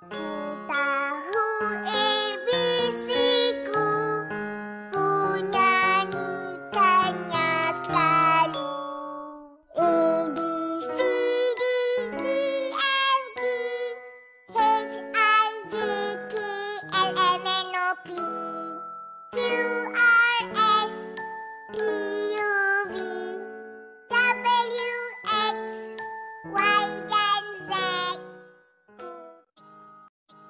Ku tahu ABC ku, ku nyanyikannya selalu. A, B, C, D, E, F, G, H, I, J, K, L, M, N, O, P, Q, R, S, T, U, V, W, X, Y, dan Z.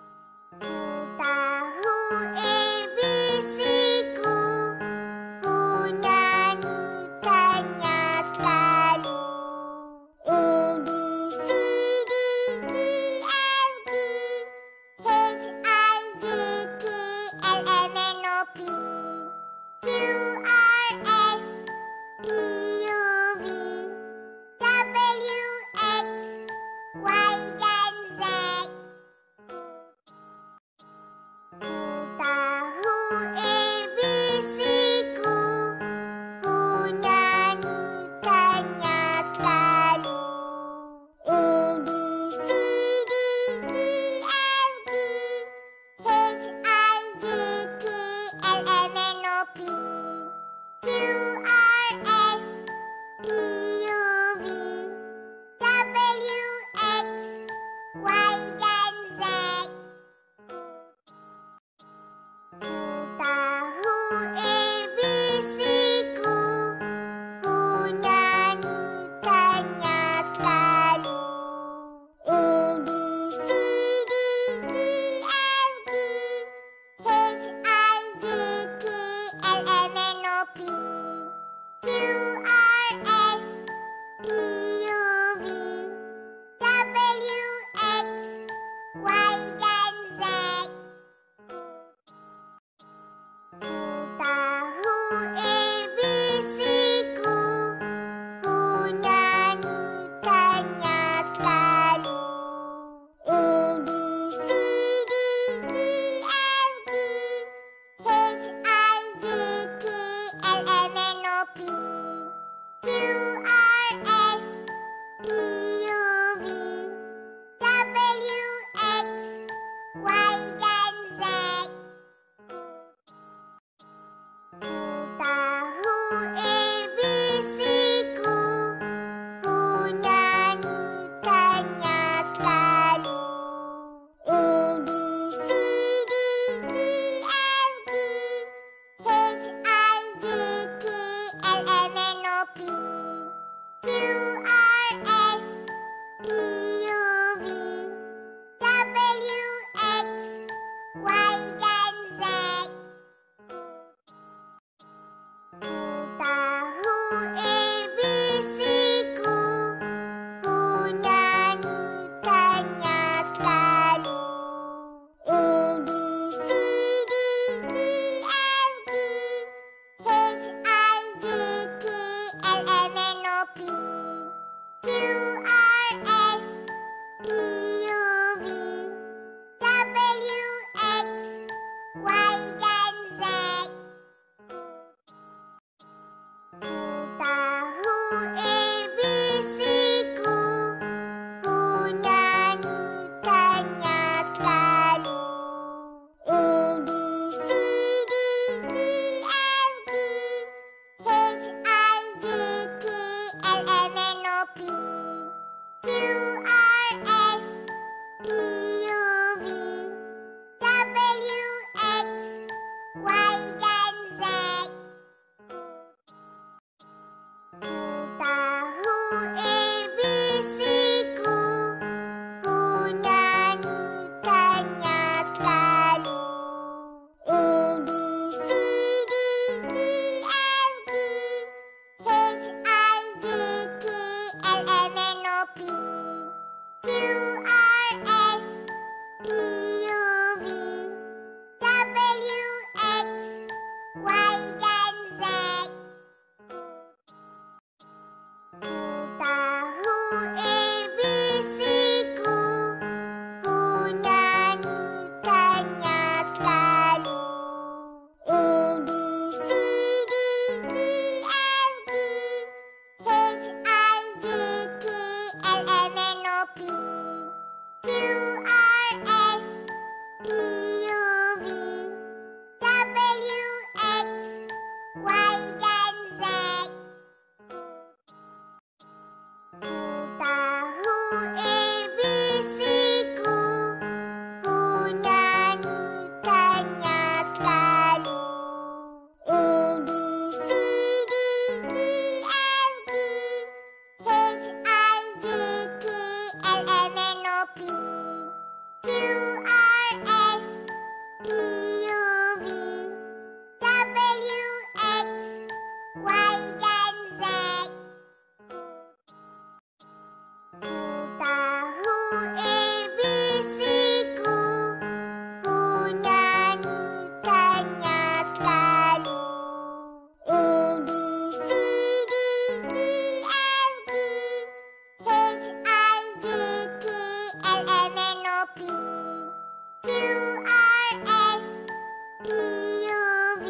P, Q, R, S, T, U, V,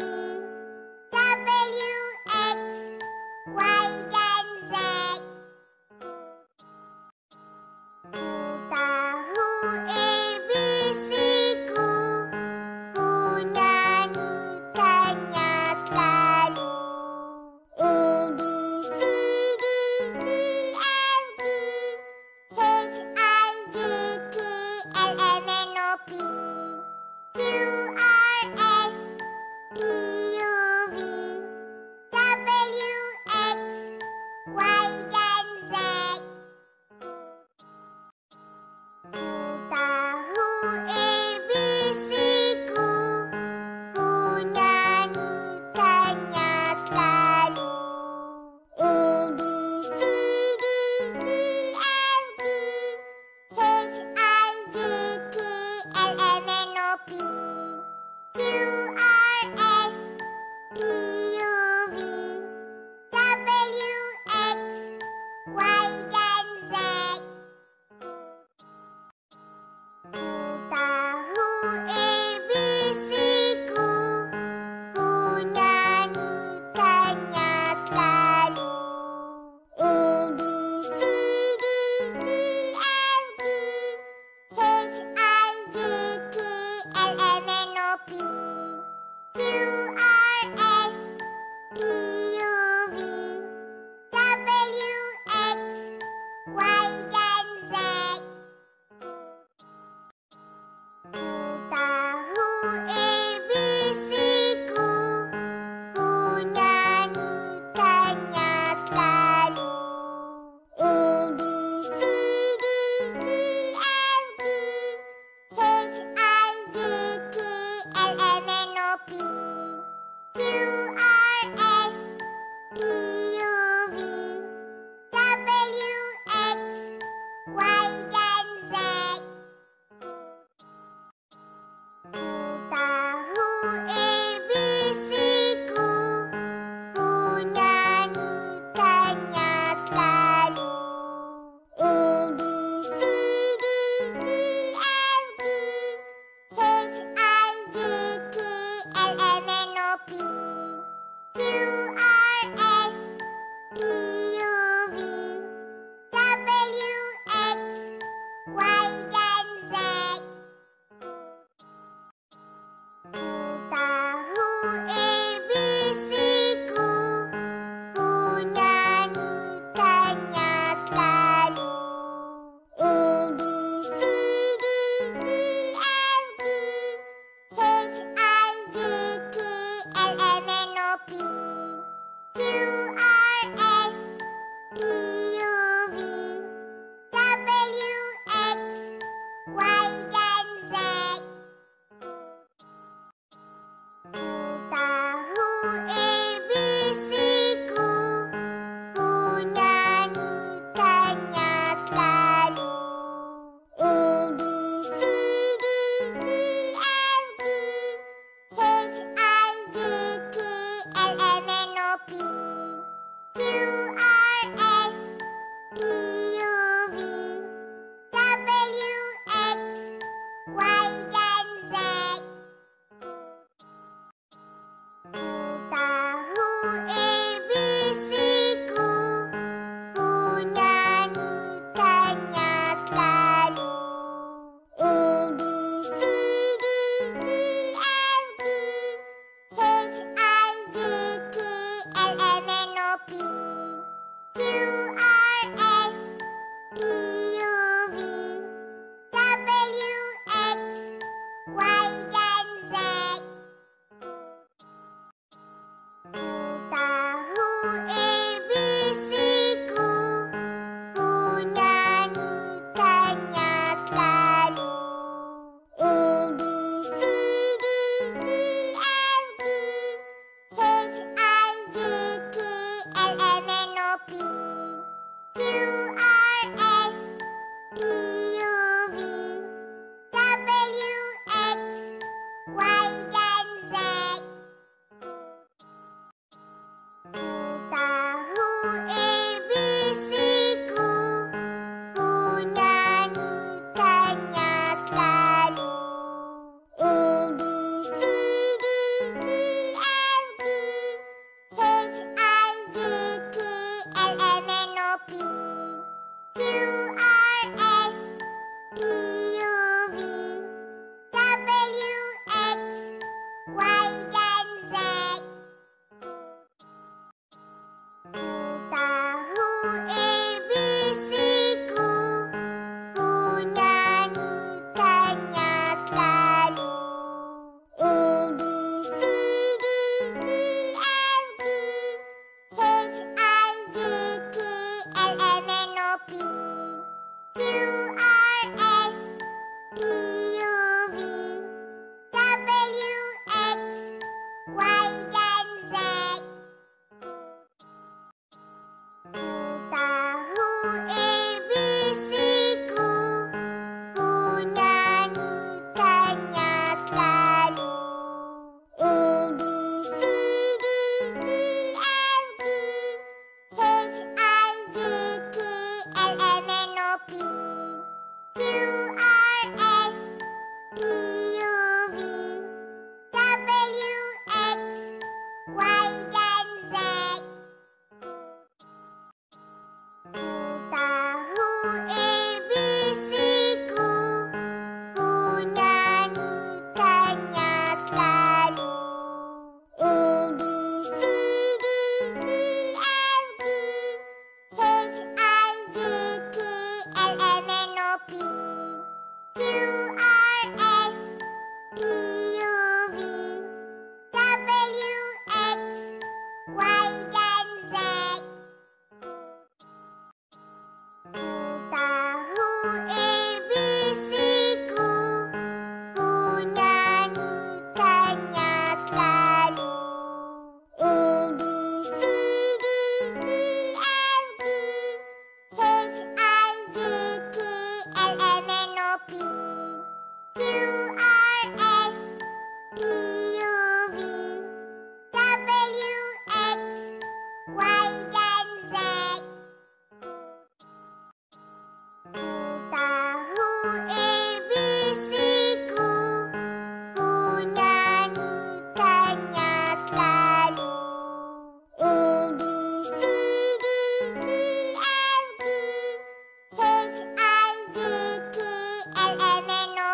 W, X, Y, dan Z. Ku tahu ABC-ku, ku nyanyikannya selalu. A, B, C, D, E, F, G, H, I, J, K, L, M, N, O, P, Q, R, S, T, U, V, W, X, Y, dan Z. Ku tahu ABC-ku, ku nyanyikannya selalu. A, B, C, D, E, F, G, H, I, J, K, L, M, N, O, P, Q, R, S, T, U, V, W, X, Y, dan Z. Ku tahu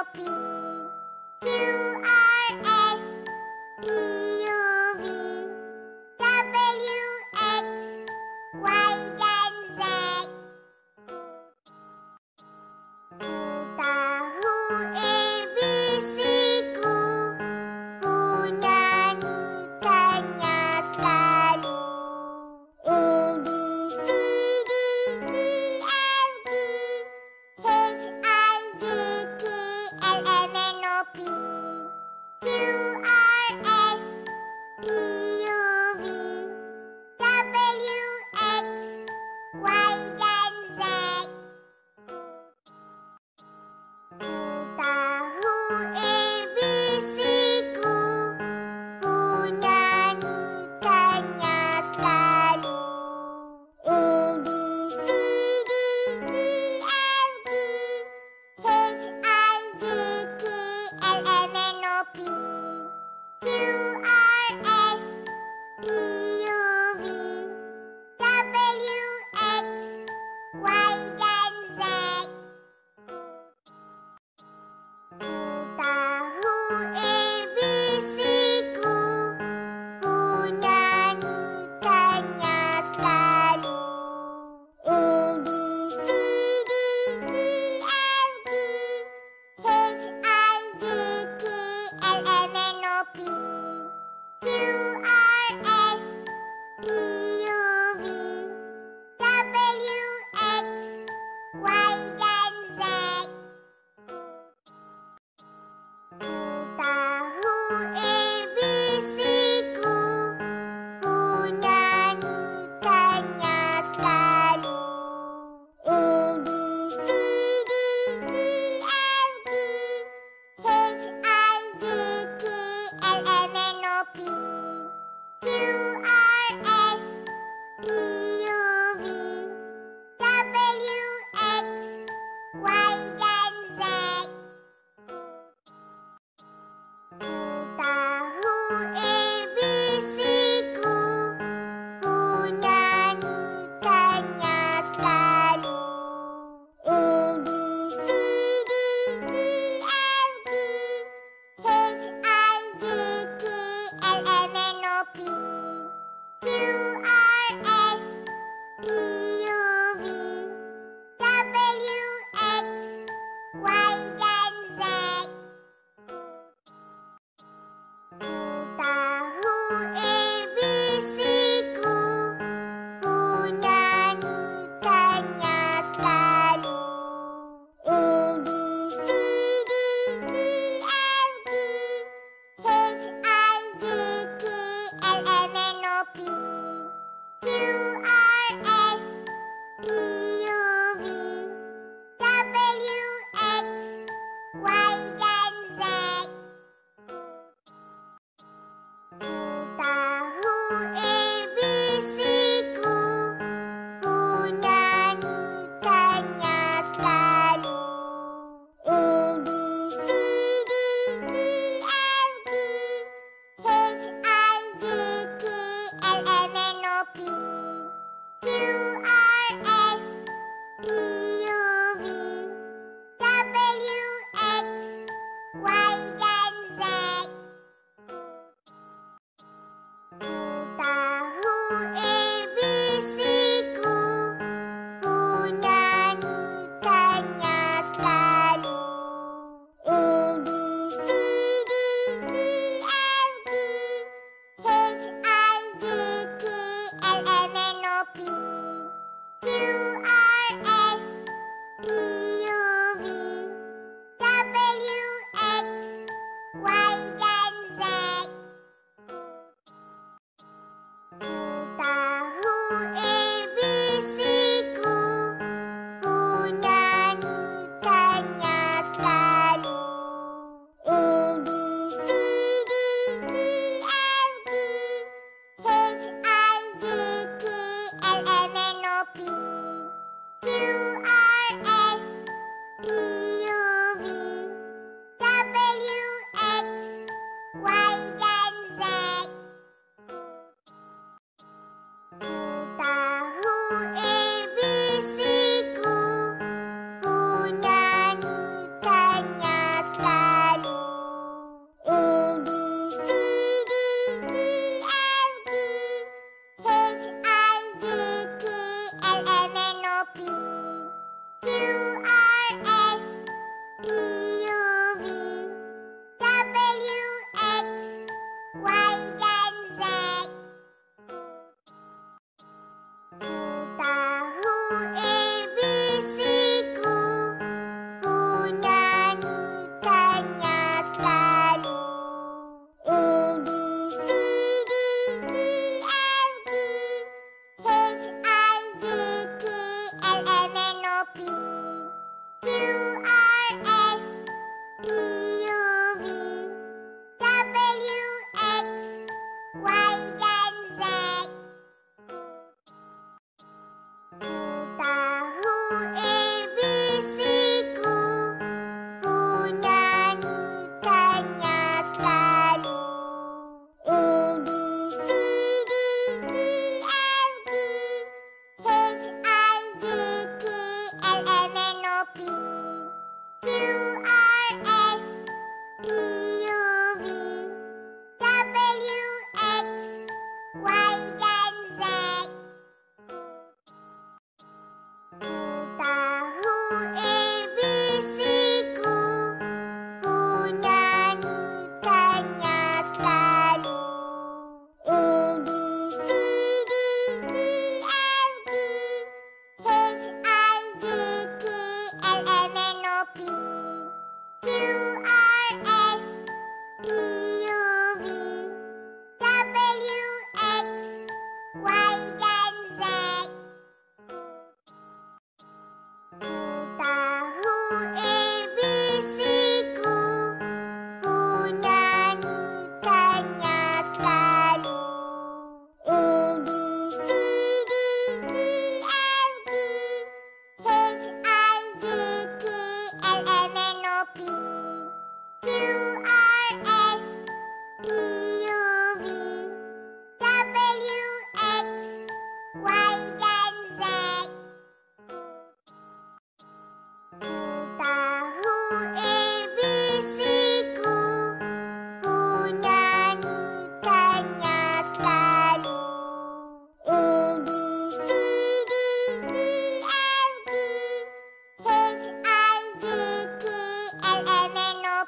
P, Q, R, S, T, U, V, W, X, Y, dan Z. Ku tahu ABC ku nyanyikannya selalu. A, B, C, D, E, F, G, H, I, J, K, L, M, N, O, P, Q, R, S, T, U, V, W, X, Y, dan Z. Ku tahu ABC ku nyanyikannya selalu. A, B, C, D, E, F, G, H, I, J, K, L, M, N, O, P, Q, R, S, T, U, V, W, X, Y, dan Z. Ku tahu ABC ku nyanyikannya selalu. A, B, C, D, E, F, G, H, I, J, K, L, M, N, O, P, Q, R, S, T, U, V, W, X, Y, dan Z. Ku tahu ABC ku nyanyikannya selalu. A, B, C, D, E, F, G, H, I, J, K, L, M,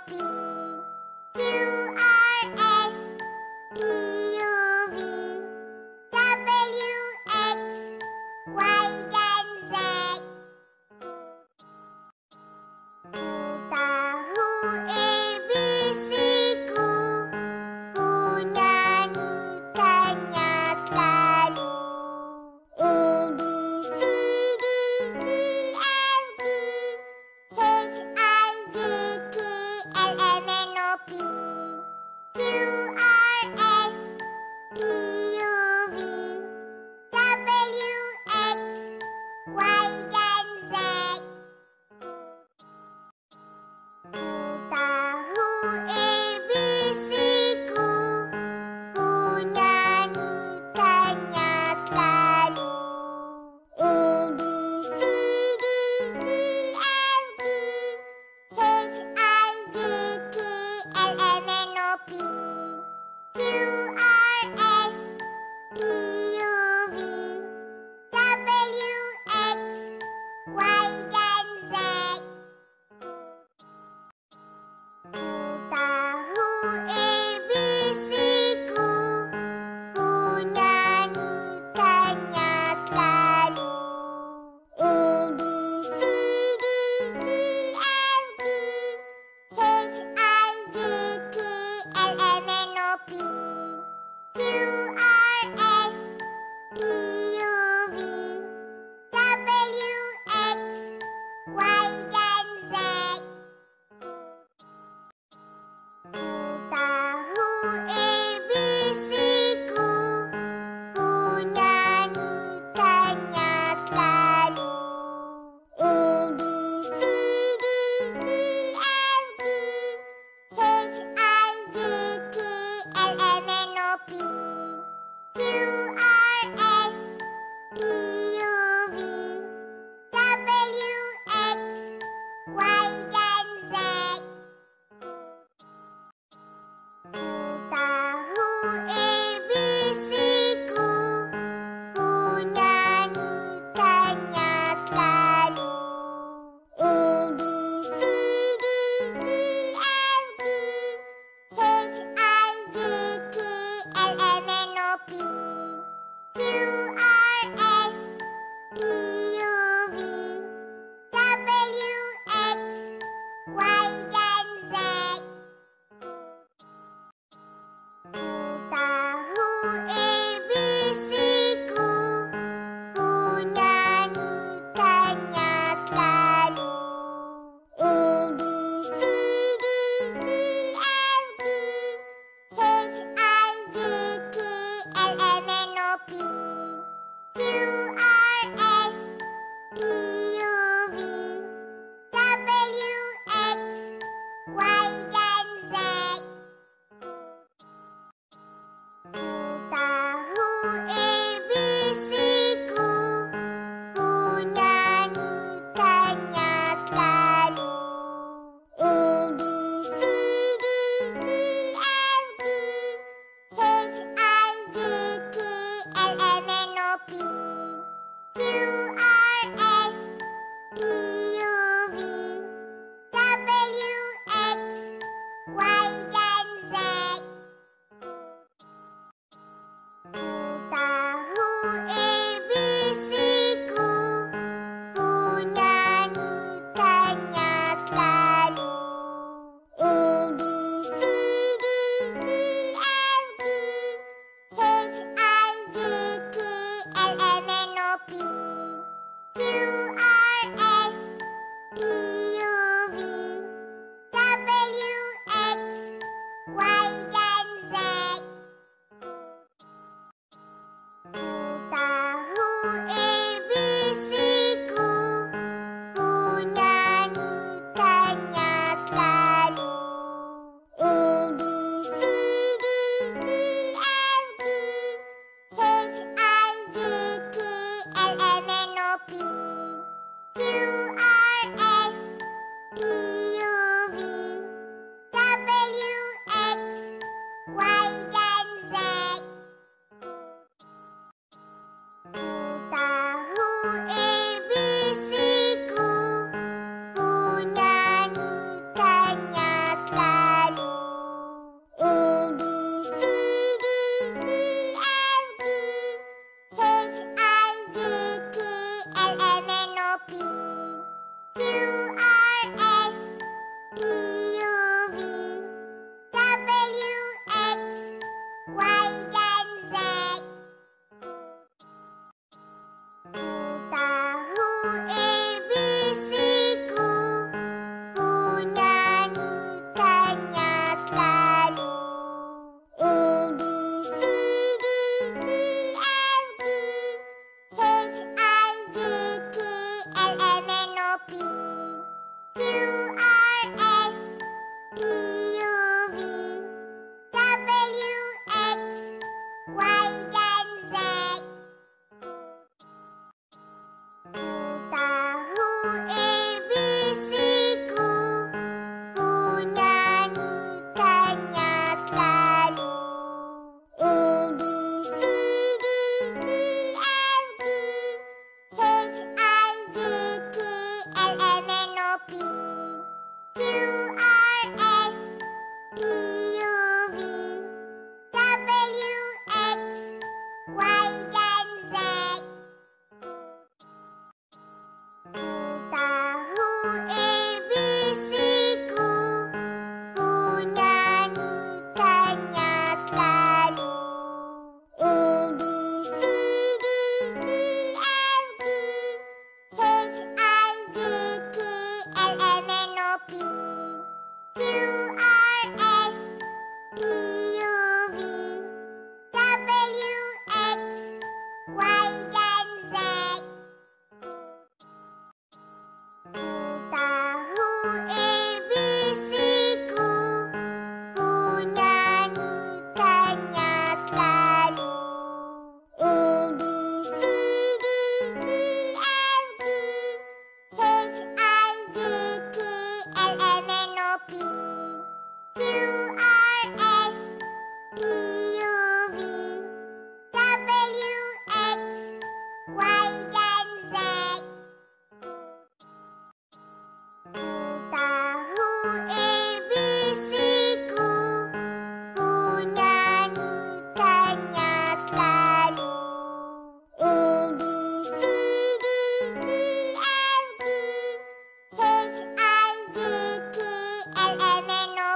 P, Q, R, S, T, U, V, W, X, Y, dan Z. Ku tahu ABC ku, ku nyanyikannya selalu. A, B, C, D, E, F, G, H, I, J, K, L, M, N, O, P, Q, R, S, T, U, V, W, X, Y, dan Z. Ku tahu ABC ku, ku nyanyikannya selalu. A, B, C, D, E, F, G, H, I, J, K, L, M, N, O, P, Q, R, S, T, U, V, W, X, Y, dan Z. Ku tahu ABC ku, ku nyanyikannya selalu. A, B, C, D, E, F, G, H, I, J, K, L, M, N, O, P, Q, R, S, T, U, V, W, X, Y, dan Z. Ku tahu ABC ku, ku nyanyikannya selalu. A, B, C, D, E, F, G, H, I, J, K, L, M, N, O, P, Q, R, S, T, U, V, W, X, Y, dan Z. Ku tahu ABC ku, ku nyanyikannya selalu. A, B, C, D, E, F, G, H, I, J, K, L, M, N, O, P, Q, R, S, T, U, V, W, X, Y, dan Z. Ku tahu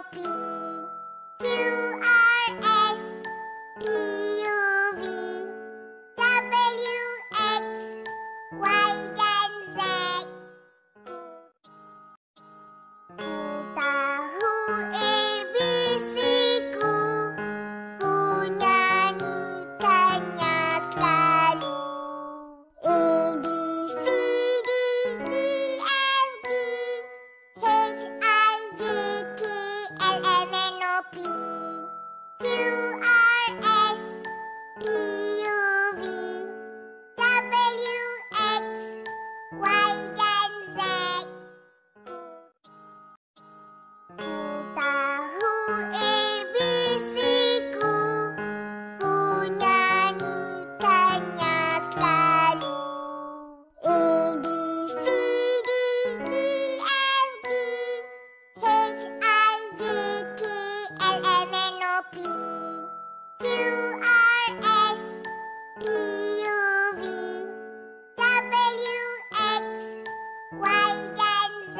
P, Q, R, S, T, U, V, W, X, Y, dan Z. Tahu ABC ku nyanyikannya selalu. A, B, C, D, E, F, G, H, I, J, K, L, M, N, O, P, Q, R, S, T, U, V, W, X, Y, dan Z. Tahu ABC ku nyanyikannya selalu. A, B, C, D, E, F, G, H, I, J, K, L, M, N, O, P, Q, R, S, T, U, V, W, X, Y, dan Z.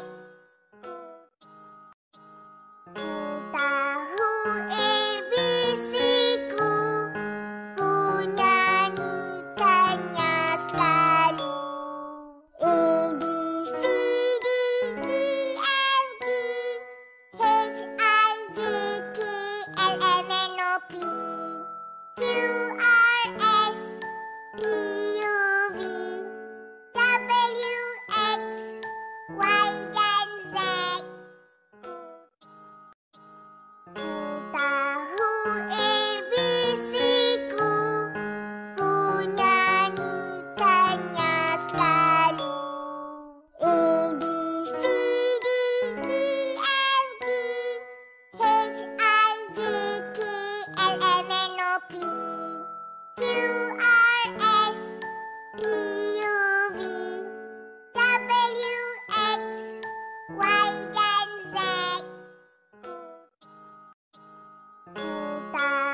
Tahu ABC ku nyanyikannya selalu. A, B, C, D, E, F, G, H, I, J, K, L, M, N, O, P, Q, R, S, T, U, V, W, X, Y, dan Z. Tahu ABC ku nyanyikannya selalu. A, B, C, D, E, F, G, H, I, J, K, L, M, N, O, P, Q, R, S, T, U, V, W, X, Y, dan Z.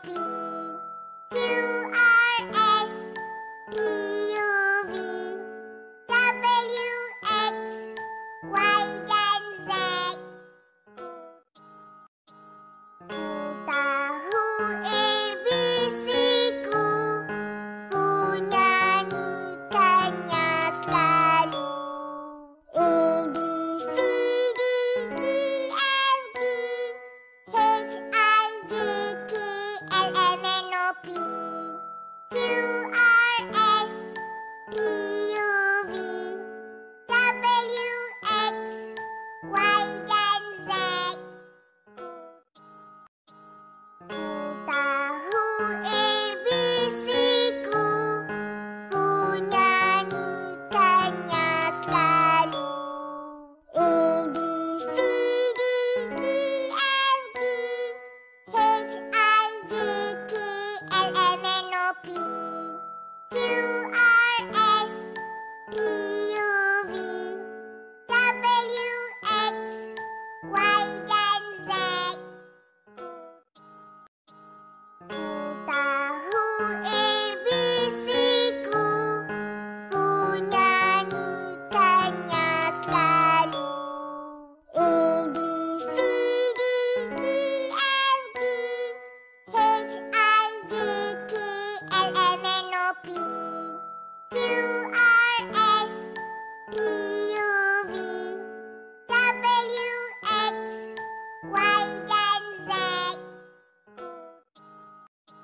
P, Q, R, S, T, U, V, W, X, Y, dan Z. Tahu ABC ku nyanyikannya selalu. A, B, C, D, E, F, G, H, I, J, K, L, M, N, O, P, Q, R, S, T, U, V, W, X, Y, dan Z. Tahu ABC ku nyanyikannya selalu. A, B, C, D, E, F, G, H, I, J, K, L, M, N, O, P, Q, R, S, T, U, V, W, X, Y, dan Z. Tahu ABC ku nyanyikannya selalu. A, B, C, D, E, F, G, H, I, J, K, L, M, N, O, P, Q, R, S, T, U, V, W, X, Y, dan Z.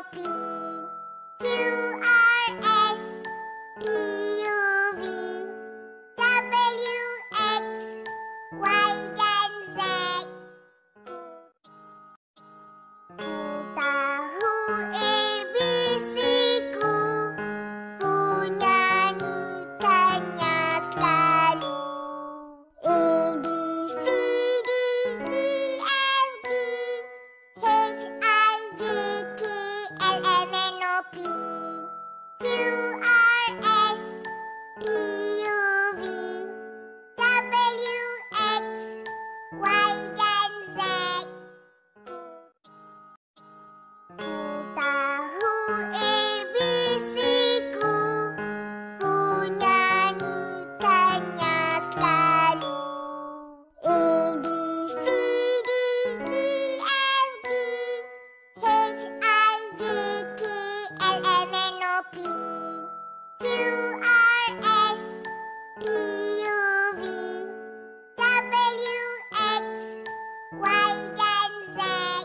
P, Q, R, S, T, U, V, W, X, Y, dan Z. Tahu ABC ku nyanyikannya selalu. A, B, C, D, E, F, G, H, I, J, K, L, M, N, O, P, Q, R, S, T, U, V, W, X, Y, dan Z. Tahu ABC ku nyanyikannya selalu. A, B, C, D, E, F, G, H, I, J, K, L, M, N, O, P, Q, R, S, T, U, V, W, X, Y, dan Z.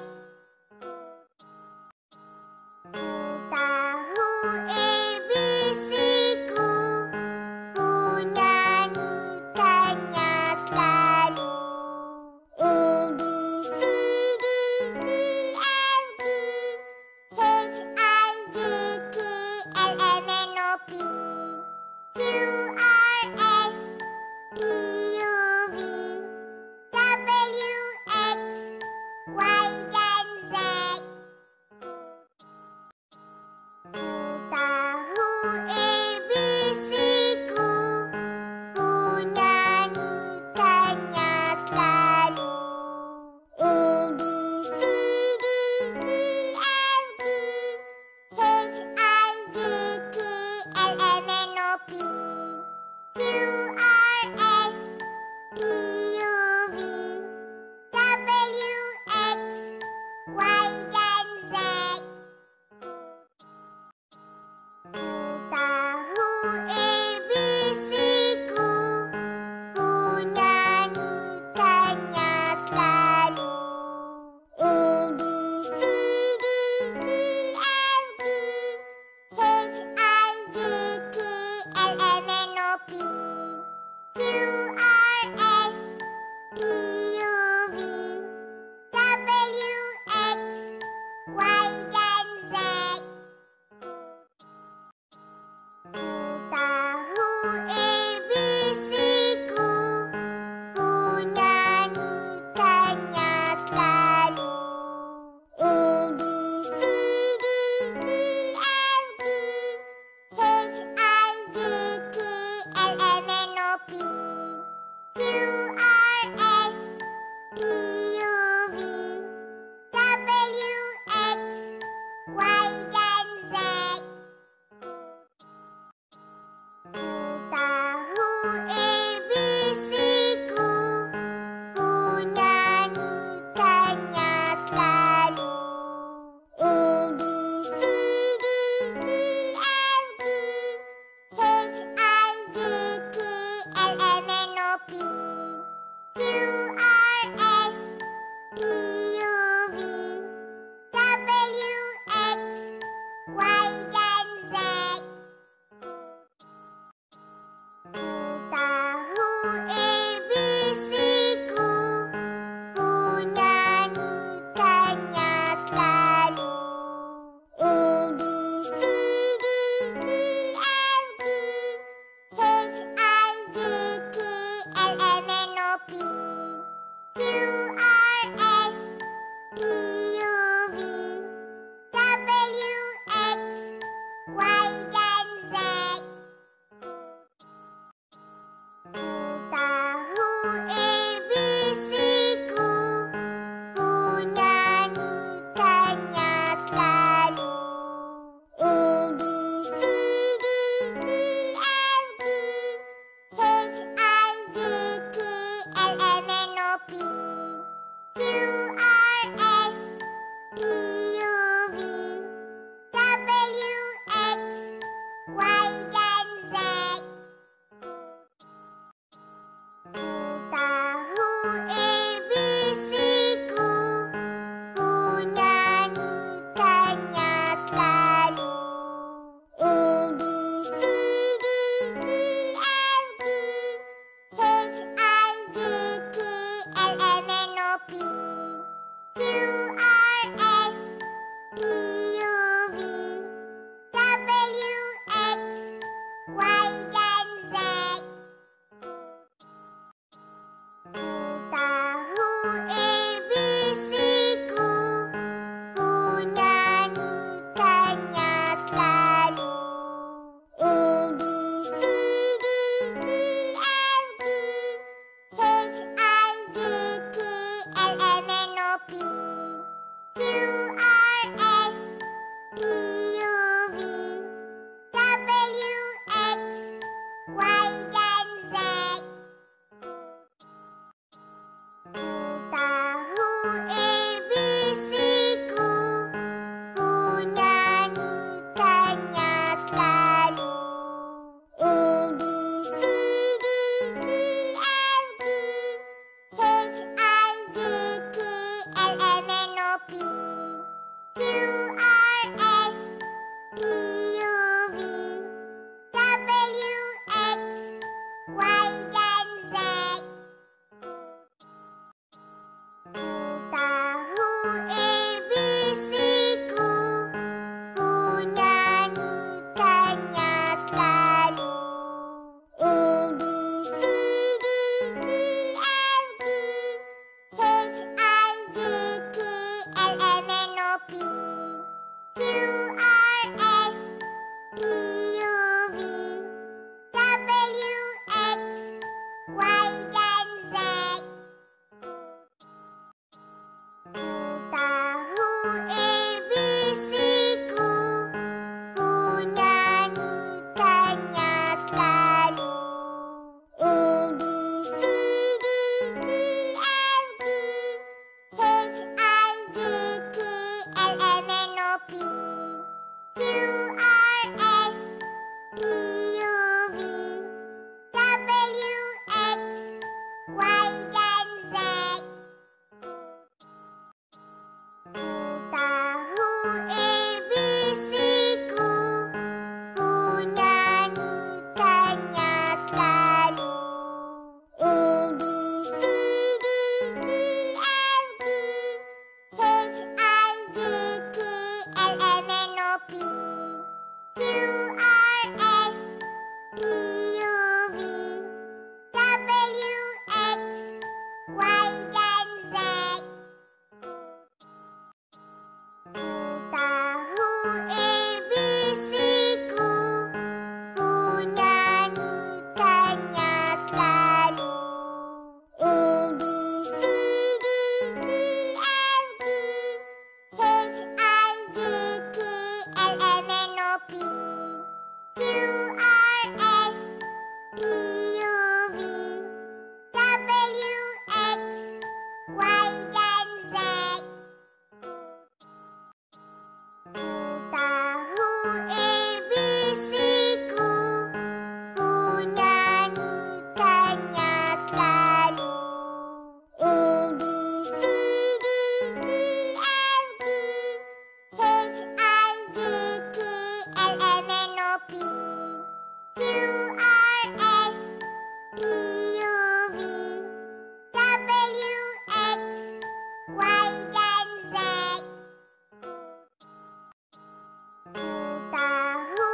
Tahu ABC ku nyanyikannya selalu. A, B, C, D, E, F, G, H, I, J, K, L, M, N, O, P, Q, R, S, T, U, V, W, X, Y, dan Z. Tahu ABC ku nyanyikannya selalu. A, B, C, D, E, F, G, H, I, J, K, L, M, N, O, P, Q, R, S, T, U, V, W, X, Y, dan Z. Tahu ABC ku nyanyikannya selalu. A, B, C, D, E, F, G, H, I, J, K, L, M, N, O, P, Q, R, S, T, U, V, W, X, Y, dan Z. Tahu ABC-ku, ku nyanyikannya selalu. A, B, C, D, E, F, G, H, I, J, K, L, M, N, O, P, Q, R, S, T, U, V, W, X, Y, dan Z. Ku tahu ABC-ku, ku nyanyikannya selalu. A, B, C, D, E, F, G, H, I, J, K, L, M, N, O, P, Q, R, S, T, U, V, W, X, Y, dan Z. Ku tahu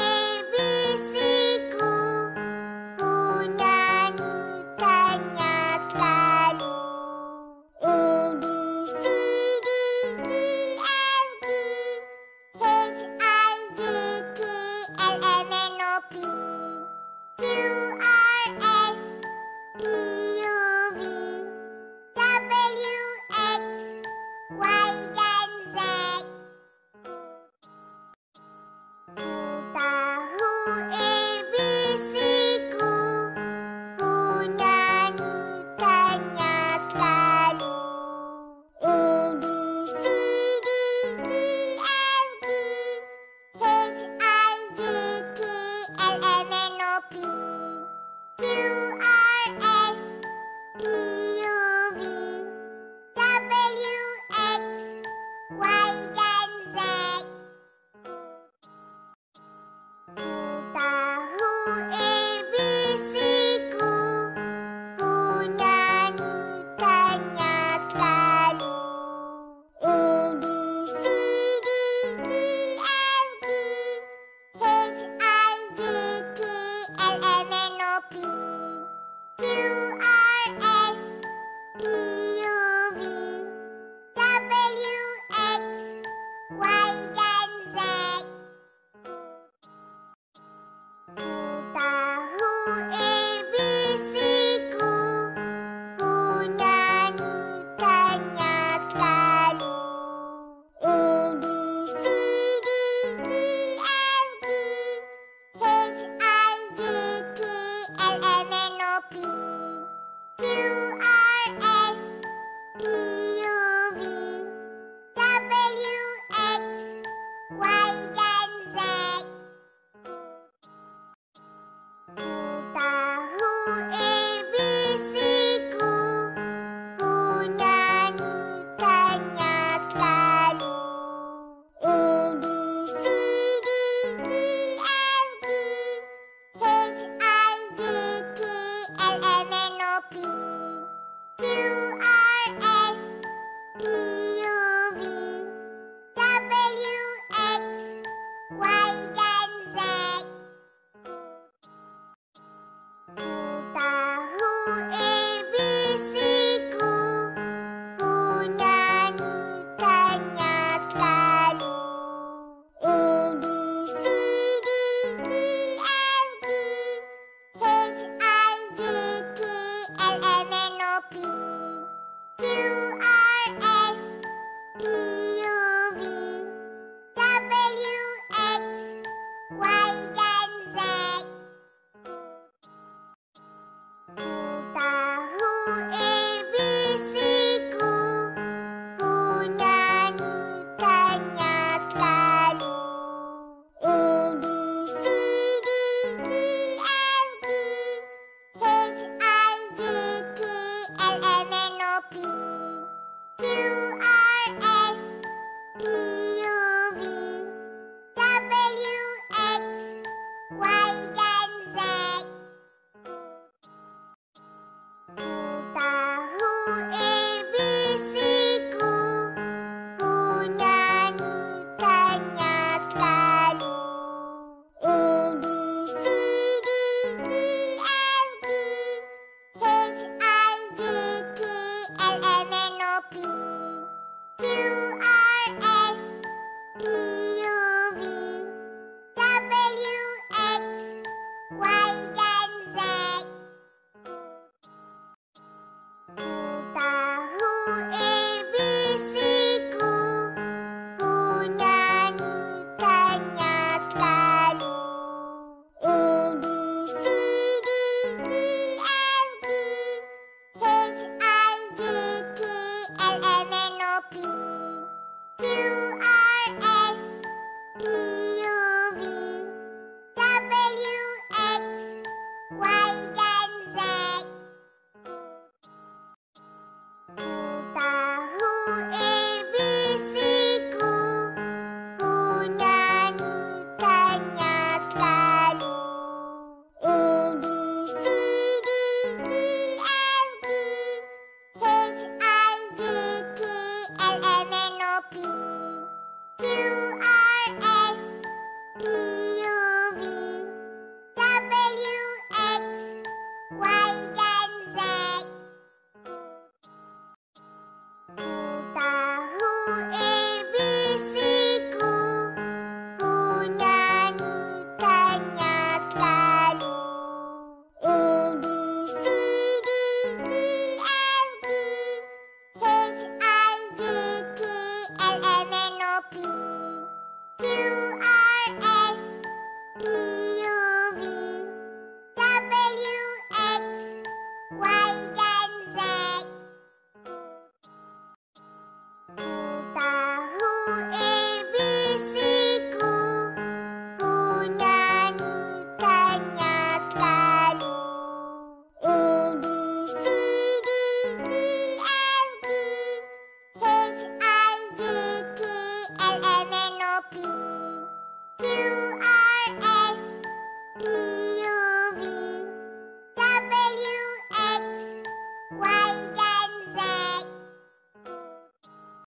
ABC-ku, ku nyanyikannya selalu. A, B, C, D, E, F, G, H, I, J, K, L, M, N, O, P, Q, R,